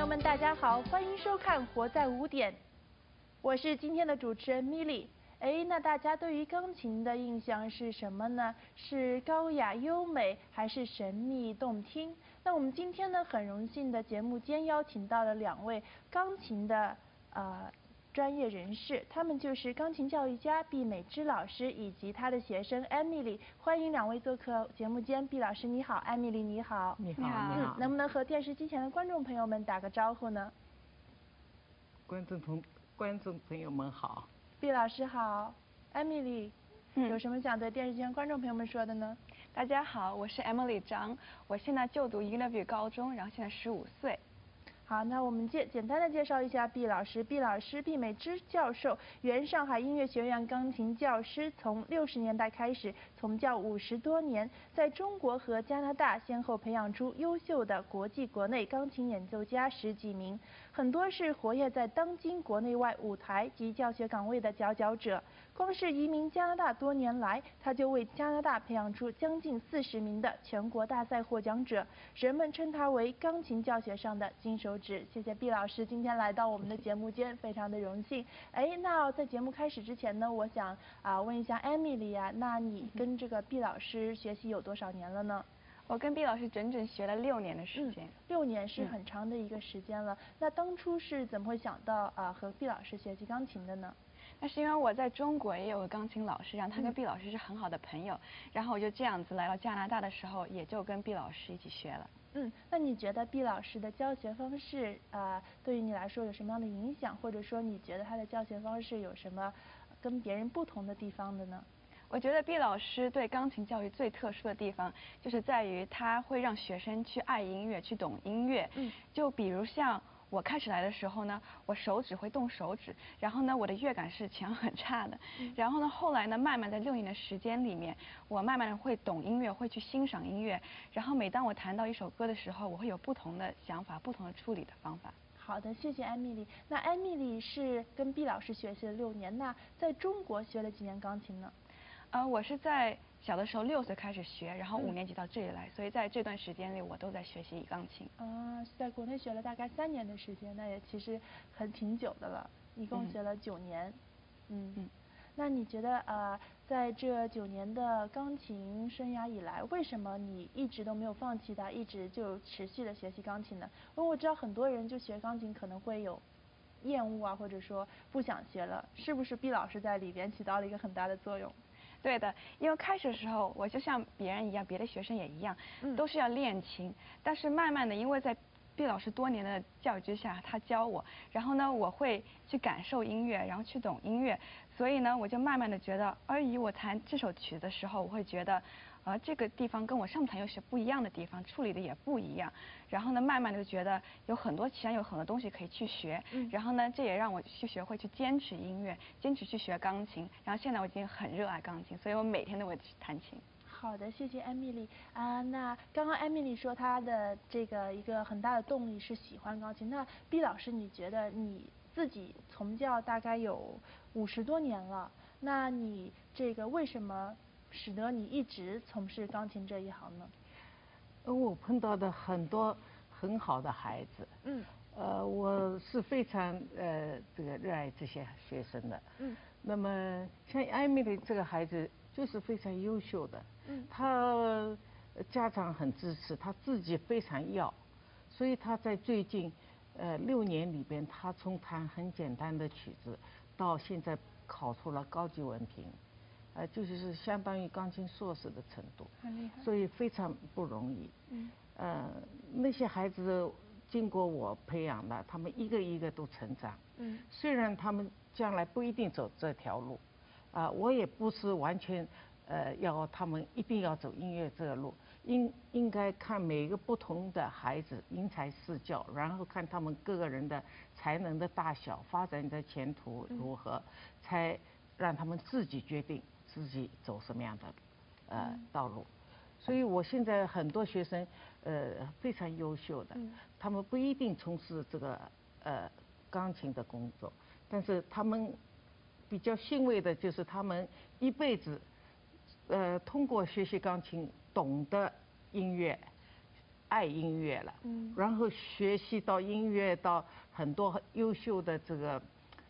友们，大家好，欢迎收看《活在5点》，我是今天的主持人米莉。那大家对于钢琴的印象是什么呢？是高雅优美，还是神秘动听？那我们今天呢，很荣幸的节目间邀请到了2位钢琴的专业人士，他们就是钢琴教育家毕美芝老师以及她的学生 Emily。欢迎2位做客节目间。毕老师你好 ，Emily 你好。 你好，你好。 能不能和电视机前的观众朋友们打个招呼呢？ 观众朋友们好。 毕老师好 ，Emily，有什么想对电视前观众朋友们说的呢？ 大家好，我是 Emily 张，我现在就读 UNIVU 高中，然后现在15岁。 好，那我们简单的介绍一下毕老师。毕老师，毕美芝教授，原上海音乐学院钢琴教师，从60年代开始从教50多年，在中国和加拿大先后培养出优秀的国际国内钢琴演奏家10几名，很多是活跃在当今国内外舞台及教学岗位的佼佼者。光是移民加拿大多年来，他就为加拿大培养出将近40名的全国大赛获奖者，人们称他为钢琴教学上的金手指。谢谢毕老师今天来到我们的节目间，非常的荣幸。那在节目开始之前呢，我想问一下 Emily 啊，那你跟这个毕老师学习有多少年了呢？ 我跟毕老师整整学了6年的时间。 6年是很长的一个时间了。那当初是怎么会想到和毕老师学习钢琴的呢？ 那是因为我在中国也有个钢琴老师，然后他跟毕老师是很好的朋友，然后我就这样子来到加拿大的时候，也就跟毕老师一起学了。 那你觉得毕老师的教学方式对于你来说有什么样的影响，或者说你觉得他的教学方式有什么跟别人不同的地方的呢？ 我觉得毕老师对钢琴教育最特殊的地方，就是在于他会让学生去爱音乐，去懂音乐。就比如像我开始来的时候呢，我手指会动手指，然后呢，我的乐感是强很差的。然后呢，后来呢，慢慢在6年的时间里面，我慢慢的会懂音乐，会去欣赏音乐。然后每当我弹到一首歌的时候，我会有不同的想法，不同的处理的方法。 好的，谢谢 Emily。那 Emily 是跟毕老师学习了6年，那在中国学了几年钢琴呢？ 我是在小的时候6岁开始学，然后5年级到这里来，所以在这段时间里我都在学习钢琴。 是在国内学了大概3年的时间，那也其实挺久的了，一共学了9年。那你觉得在这9年的钢琴生涯以来，为什么你一直都没有放弃它，一直就持续的学习钢琴呢？因为我知道很多人就学钢琴可能会有厌恶或者说不想学了，是不是毕老师在里边起到了一个很大的作用？ 对的，因为开始的时候我就像别人一样，别的学生也一样，都是要练琴。但是慢慢的，因为在毕老师多年的教育之下，他教我，然后呢，我会去感受音乐，然后去懂音乐，所以呢，我就慢慢的觉得，我弹这首曲子的时候，我会觉得，这个地方跟我上弹有些不一样的地方，处理的也不一样。然后呢，慢慢的就觉得有很多东西可以去学。然后呢，这也让我去学会去坚持音乐，坚持去学钢琴。然后现在我已经很热爱钢琴，所以我每天都会去弹琴。 好的，谢谢 Emily 那刚刚 Emily 说她的这个一个很大的动力是喜欢钢琴。那毕老师，你觉得你自己从教大概有50多年了，那你这个为什么使得你一直从事钢琴这一行呢？ 我碰到的很多很好的孩子。我是非常这个热爱这些学生的。那么像艾米丽这个孩子就是非常优秀的。他家长很支持，他自己非常要，所以他在最近6年里边，他从弹很简单的曲子，到现在考出了高级文凭，就是相当于钢琴硕士的程度， 很厉害， 所以非常不容易。那些孩子经过我培养的，他们一个一个都成长。虽然他们将来不一定走这条路，我也不是完全要他们一定要走音乐这个路，应该看每一个不同的孩子因材施教，然后看他们各个人的才能的大小，发展的前途如何，才让他们自己决定自己走什么样的道路。所以我现在很多学生非常优秀的，他们不一定从事这个钢琴的工作，但是他们比较欣慰的就是他们一辈子通过学习钢琴懂得音乐， 爱音乐了，然后学习到音乐，到很多优秀的这个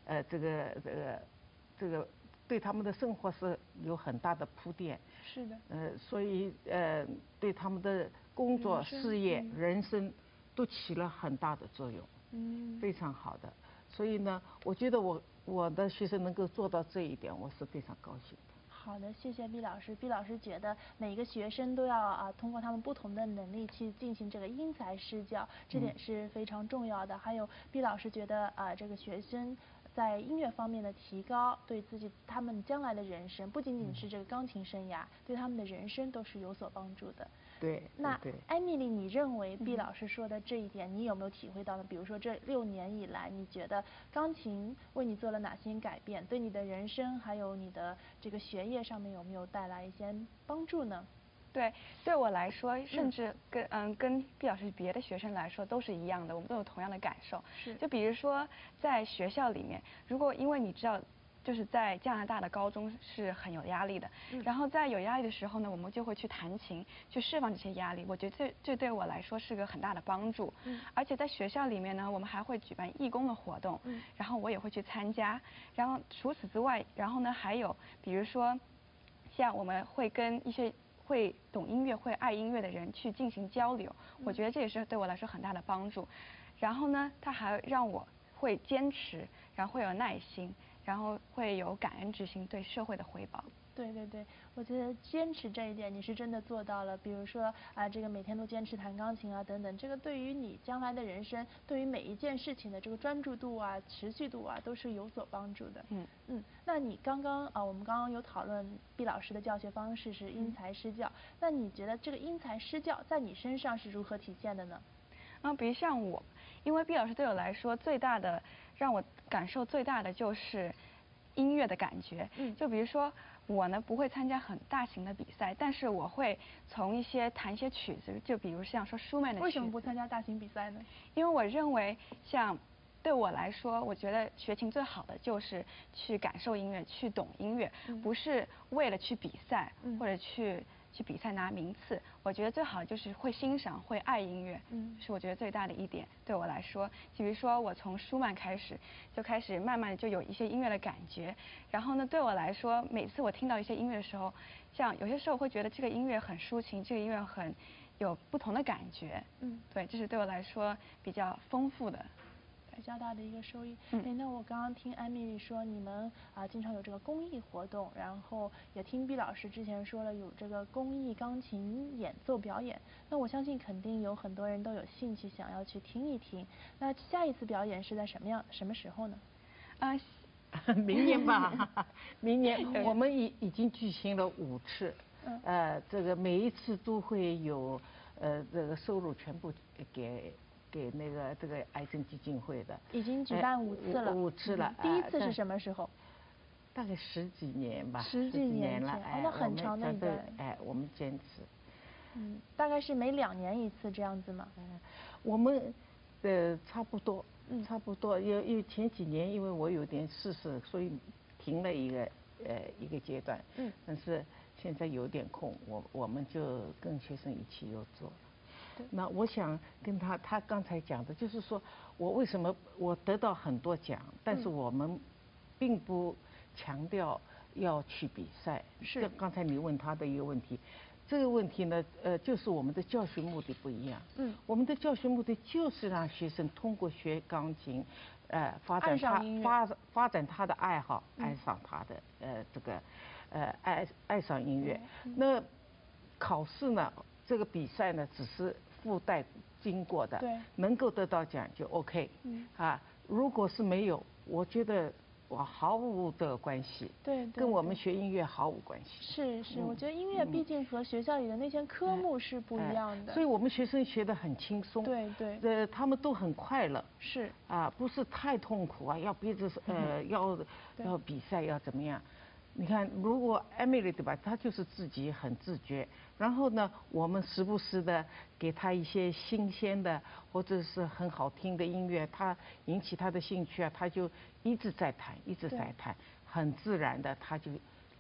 对他们的生活是有很大的铺垫。 是的。 所以对他们的工作、事业、人生都起了很大的作用。非常好的。所以呢，我觉得我的学生能够做到这一点，我是非常高兴的。 好的，谢谢毕老师。毕老师觉得每个学生都要通过他们不同的能力去进行这个因材施教，这点是非常重要的。还有毕老师觉得这个学生在音乐方面的提高，对他们将来的人生，不仅仅是这个钢琴生涯，对他们的人生都是有所帮助的。 对。 那艾米丽，你认为毕老师说的这一点，你有没有体会到呢？比如说这6年以来，你觉得钢琴为你做了哪些改变？对你的人生还有你的这个学业上面有没有带来一些帮助呢？ 对我来说，甚至跟毕老师别的学生来说都是一样的，我们都有同样的感受。就比如说在学校里面，如果因为你知道，就是在加拿大的高中是很有压力的，然后在有压力的时候呢，我们就会去弹琴，去释放这些压力。我觉得这对我来说是个很大的帮助。而且在学校里面呢，我们还会举办义工的活动，然后我也会去参加。然后除此之外，然后呢还有比如说，像我们会跟一些会懂音乐、会爱音乐的人去进行交流，我觉得这也是对我来说很大的帮助。然后呢，他还让我会坚持，然后会有耐心，然后会有感恩之心，对社会的回报。 对对对，我觉得坚持这一点你是真的做到了。比如说这个每天都坚持弹钢琴等等，这个对于你将来的人生，对于每一件事情的这个专注度持续度都是有所帮助的。那你我们刚刚有讨论毕老师的教学方式是因材施教，那你觉得这个因材施教在你身上是如何体现的呢？ 比如像我，因为毕老师对我来说让我感受最大的就是音乐的感觉。就比如说我呢不会参加很大型的比赛，但是我会弹一些曲子，就比如像说舒曼的曲子。 为什么不参加大型比赛呢？ 因为我认为对我来说，我觉得学琴最好的就是去感受音乐，去懂音乐，不是为了去比赛或者去比赛拿名次。我觉得最好就是会欣赏、会爱音乐，是我觉得最大的一点。对我来说，比如说我从舒曼开始慢慢就有一些音乐的感觉。然后呢，对我来说，每次我听到一些音乐的时候，像有些时候我会觉得这个音乐很抒情，这个音乐很有不同的感觉。对，这是对我来说比较丰富的。 比较大的一个收益。那我刚刚听艾米丽说你们经常有这个公益活动，然后也听毕老师之前说了有这个公益钢琴演奏表演，那我相信肯定有很多人都有兴趣想要去听一听。那下一次表演是在什么时候呢？ 明年吧。明年我们已经举行了5次，这个每一次都会有这个收入全部给这个癌症基金会的。 已经举办5次了。 5次了。 第一次是什么时候？ 大概10几年吧。 10几年了。那很长的一段。 我们坚持。 大概是每2年1次这样子吗？ 我们差不多。因为前几年因为我有点事，所以停了一个阶段。但是现在有点空，我们就跟学生一起又做。那我想跟他刚才讲的，就是说我为什么我得到很多奖，但是我们并不强调要去比赛。 是。 刚才你问他的一个问题，这个问题呢，就是我们的教学目的不一样。我们的教学目的就是让学生通过学钢琴，发展他的爱好，爱上他的爱上音乐。那考试呢，这个比赛呢，只是附带经过的，能够得到奖就 OK。如果是没有，我觉得毫无的关系。跟我们学音乐毫无关系。 是，我觉得音乐毕竟和学校里的那些科目是不一样的。 所以我们学生学得很轻松。 对。 他们都很快乐。 是。 不是太痛苦要逼着要比赛要怎么样？你看，如果 Emily 对吧，她就是自己很自觉，然后呢，我们时不时的给她一些新鲜的或者是很好听的音乐，她引起她的兴趣她就一直在弹，很自然的她就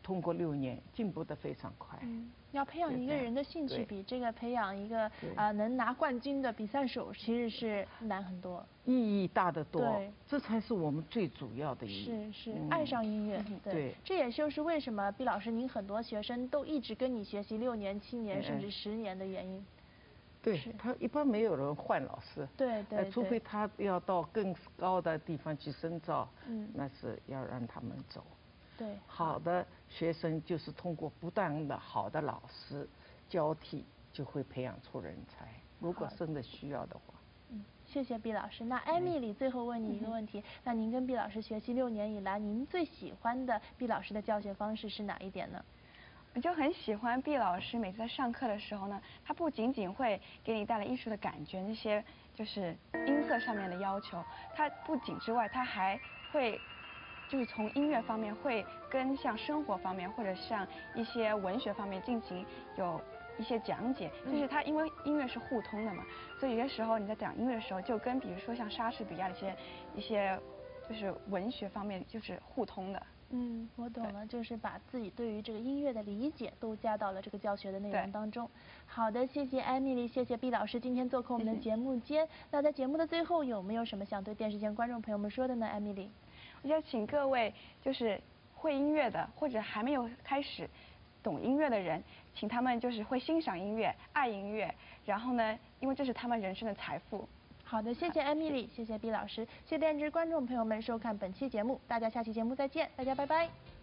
通过6年，进步得非常快。 要培养一个人的兴趣，比这个培养一个能拿冠军的比赛手，其实是难很多， 意义大得多。 对， 这才是我们最主要的意义。 是，爱上音乐。对，这也就是为什么毕老师您很多学生都一直跟你学习6年、7年甚至10年的原因。 对，他一般没有人换老师。 对， 除非他要到更高的地方去深造，那是要让他们走。 对， 好的学生就是通过不断的好的老师交替，就会培养出人才。如果真的需要的话。 谢谢毕老师。那艾米丽最后问你一个问题，那您跟毕老师学习6年以来，您最喜欢的毕老师的教学方式是哪一点呢？ 我就很喜欢毕老师每次在上课的时候呢，他不仅仅会给你带来艺术的感觉，那些就是音色上面的要求，他不仅之外，他还会就是从音乐方面会跟像生活方面或者像一些文学方面进行有一些讲解，就是他因为音乐是互通的嘛，所以有些时候你在讲音乐的时候，就跟比如说像莎士比亚的一些就是文学方面就是互通的。 我懂了，就是把自己对于这个音乐的理解都加到了这个教学的内容当中。好的，谢谢艾米丽，谢谢毕老师今天做客我们的节目间。那在节目的最后，有没有什么想对电视前观众朋友们说的呢？艾米丽， 我就请各位就是会音乐的或者还没有开始懂音乐的人，请他们就是会欣赏音乐、爱音乐，然后呢，因为这是他们人生的财富。 好的，谢谢艾米丽，谢谢毕老师，谢谢电视观众朋友们收看本期节目，大家下期节目再见，大家拜拜。